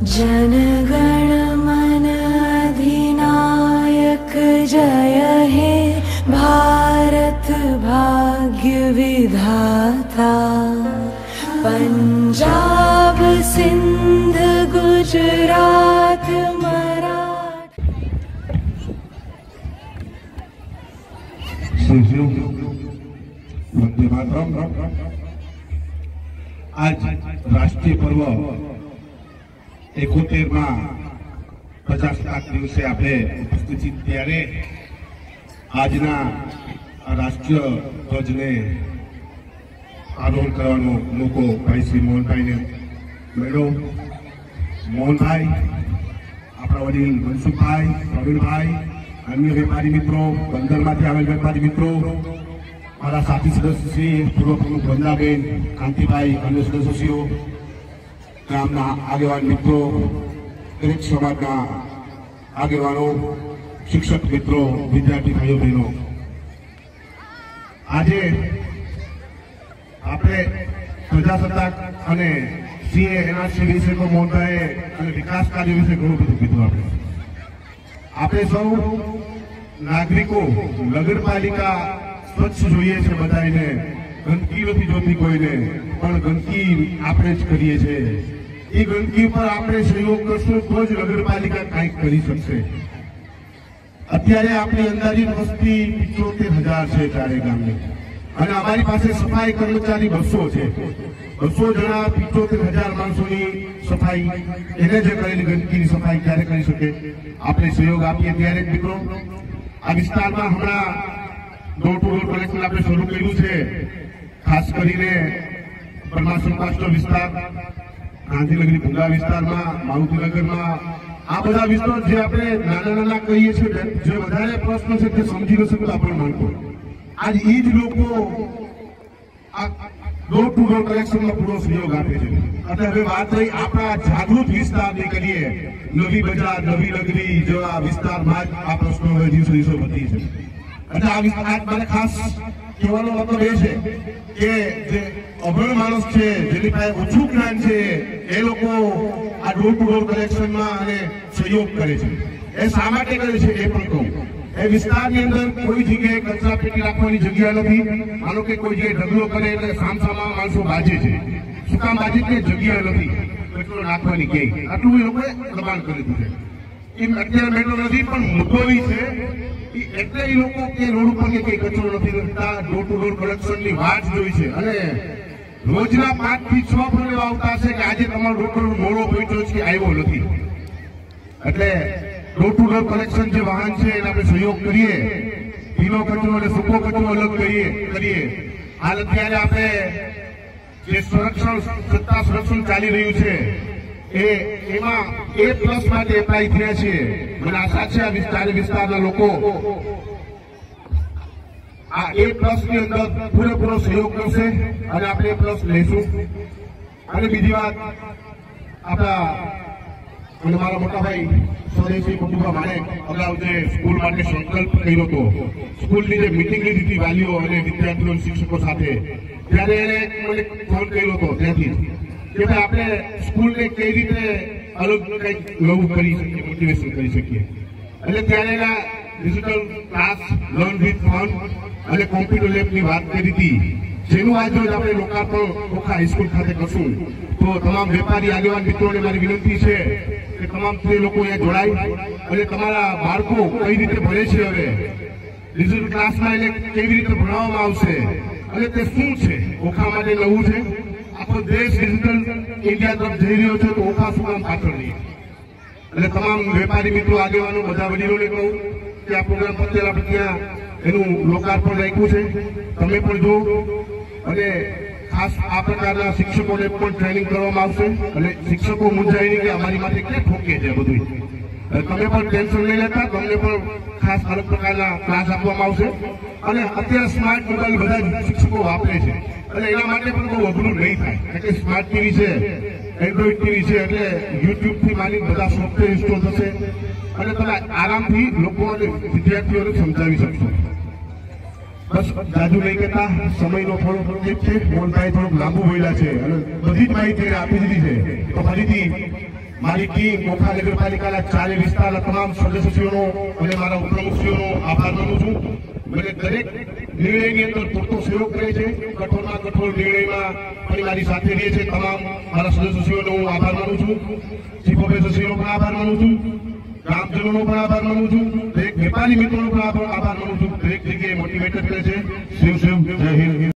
जनगण मन अधिनायक जय हे भारत भाग्य विधाता। पंजाब सिंध गुजरात वंदे मातरम। आज राष्ट्रीय पर्व 71 પ્રજાસત્તાક દિવસે આપણે ઉપસ્થિત ત્યારે આજના રાષ્ટ્રીય ધ્વજને આરોહણ કરવાનો મોકો ભાઈ શ્રી મોહનભાઈને મળ્યો। મોહનભાઈ, આપણા વડીલ મનસુખભાઈ, પ્રવીણભાઈ, अन्य व्यापारी मित्रों, बंदरमांथी आवेल व्यापारी मित्रों, मारा साथी सदस्य श्री पूर्व प्रमुख वंदनाबेन, कांतिभाई, अन्य सदस्यों, गामना आगेवान मित्रों, दरेक समाजना आगेवानों, शिक्षक मित्रों, विद्यार्थी भाईओ बहनों, आजे आपणे प्रजासत्ताक अने सीए एनआरसी विषय को मोहनभाई अने विकास कार्य विषय घणुं बधुं कीधुं। आपणे सौ नागरिको नगरपालिका स्वच्छ जोईए छे, बधाने गंदकी नथी जोती कोईने, पण गंदकी आपणे ज करीए छे। ए गंदकी पर आपणे सहयोग करशुं तो ज नगरपालिका कांईक करी शकशे। अत्यारे आपणी अंदाजित वस्ती 75,000 छे चारे गामनी, अने अमारी पासे सफाई कर्मचारी 200 छे। 200 जना 75,000 माणसोनी सफाई एने जे करेली गंदकीनी सफाई क्यारे करी शके? आपणे सहयोग आपीए त्यारे ज मित्रों। आ विस्तारमां हमणां डोर टू डोर कलेक्शन आपणे शरू कर्युं छे, खास करीने परमासुर पास्टो विस्तार, गांधीनगरी भूंगा विस्तारमां, मारुतिनगरमां, आ बधा विस्तार जे आपणे नाना नाना कहीए छीए, जे वधारे प्रश्न छे ते समजी न शकता पण माणको आज ई ज लोको आ डोर टू डोर कलेक्शन में पूरा सहयोग आपे छे। अतः हवे बात रही आपणा जागृत विस्तारनी करीए, नवी बजार, नवी नगरी जेवा विस्तारमां आ प्रश्नो हवे दिवसे दिवसे वधी छे। એટલે આ વિસ્તાર મને ખાસ કહેવાનો મતલબ એ છે કે જે અભણ માણસ છે, જેની પાસે ઓછું જ્ઞાન છે, એ લોકો આ ડોર ટુ ડોર કલેક્શનમાં અને સહયોગ કરે છે। એ શા માટે કરે છે એ પણ કહું। એ વિસ્તારની અંદર કોઈ જગ્યાએ કચરા પેટી રાખવાની જગ્યા નથી। માનો કે કોઈ જગ્યાએ ઢગલો કરે એટલે સામસામા માણસો બાજે છે। શું કામ બાજે કે જગ્યા નથી કચરો નાખવાની ક્યાંય, આટલું એ લોકોએ દબાણ કરી દીધું છે। એ અત્યારે મેટ્રો નથી પણ મુદ્દો એ છે એટલે એ લોકો કે રોડ ઉપર કે કઈ કચરો નથી રાખતા, ડોર ટુ ડોર કલેક્શનની વાત જોઈ છે। અને રોજના 5 થી 6 ફોન એવા આવતા હશે કે આજે તમારો ડોર ટુ ડોર મોડો પહોંચ્યો છે, આવ્યો નથી। એટલે डोर टू डोर कलेक्शन जो वाहन है अपने सहयोग करिए, भीनो कचरो और सूको कचरो अलग करिए। हाल अत्यारे आपणे जे संरक्षण सत्ता संरक्षण चाली रह्युं छे एमां A+ माटे एप्लाय थया छे। मने आशा छे आ विस्ताરના લોકો आ A+ ની અંદર પૂરેપૂરો સહયોગ કરશે અને આપણે A+ લઈશું। અને બીજી વાત, આપણા અને મારા મોટા ભાઈ સ્વદેશી કુટુંબા માણેક અગાઉ જે સ્કૂલ માટે સંકલ્પ કર્યો હતો, સ્કૂલની જે મિટિંગ લીધી હતી વાલીઓ અને વિદ્યાર્થીઓ શિક્ષકો સાથે, ત્યારે એને મને ફોન કર્યો હતો ત્યાંથી કે ભાઈ આપણે સ્કૂલને કઈ રીતે અલગ કંઈક નવું કરી શકીએ, મોટિવેશન કરી શકીએ। એટલે ત્યારે એના digital class, learn with fun અને કોમ્પ્યુટર લેબની વાત કરી હતી, જેનું આજ રોજ આપણે લોકાર્પણ ઓખા હાઈસ્કૂલ ખાતે કરશું। તો તમામ વેપારી આગેવાન મિત્રોને મારી વિનંતી છે કે તમામ તે લોકો અહીંયા જોડાય અને તમારા બાળકો કઈ રીતે ભણે છે, હવે ડિજિટલ ક્લાસમાં એને કેવી રીતે ભણાવવામાં આવશે અને તે શું છે, ઓખા માટે નવું છે। આખો દેશ ડિજિટલ ઇન્ડિયા તરફ જઈ રહ્યો છે, તો ઓખા શું કામ પાછળ રહીએ? એટલે તમામ વેપારી મિત્રો, આગેવાનો, બધા વડીલોને કહું કે આ પ્રોગ્રામ પટેલ આપણે ત્યાં એનું લોકાર્પણ રાખ્યું છે, તમે પણ જો। અને ખાસ આ પ્રકારના શિક્ષકોને પણ ટ્રેનિંગ કરવામાં આવશે અને શિક્ષકો મૂંઝાય નહીં કે અમારી માટે ક્યાં ઠોકે છે બધું। તમે પણ ટેન્શન નહીં લેતા, તમને પણ ખાસ અલગ પ્રકારના ક્લાસ આપવામાં આવશે। અને અત્યારે સ્માર્ટ મોબાઈલ બધા શિક્ષકો વાપરે છે એટલે એના માટે પણ બહુ અઘરું નહીં થાય, કારણ કે સ્માર્ટ ટીવી છે, એન્ડ્રોઈડ ટીવી છે, એટલે યુટ્યુબથી માની બધા સોફ્ટવેર ઇન્સ્ટોલ થશે અને તમે આરામથી લોકોને, વિદ્યાર્થીઓને સમજાવી શકશો। બસ જાજુ નહીં કહેતા, સમયનો થોડો ટીપ છે, મોહનભાઈ થોડુંક લાંબુ બોલ્યા છે અને બધી જ માહિતી આપી દીધી છે। તો ફરીથી મારી ટીમ મોખા નગરપાલિકાના 4 વિસ્તારના તમામ સદસ્યોનો અને મારા ઉપપ્રમુખશ્રીઓનો આભાર માનું છું. મને દરેક નિર્ણયની અંદર પૂરતો સહયોગ કરે છે. કઠોરમાં કઠોર નિર્ણયમાં પણ મારી સાથે રહે છે. તમામ મારા સદસ્યોનો હું આભાર માનું છું. ચીફ ઓફિસરશ્રીનો પણ આભાર માનું છું. ગ્રામજનોનો પણ આભાર માનું છું. દરેક વેપારી મિત્રોનો પણ આભાર માનું છું. દરેક જગ્યાએ મોટિવેટેડ કરે છે. શિવ શિવ, જય હિન્દ.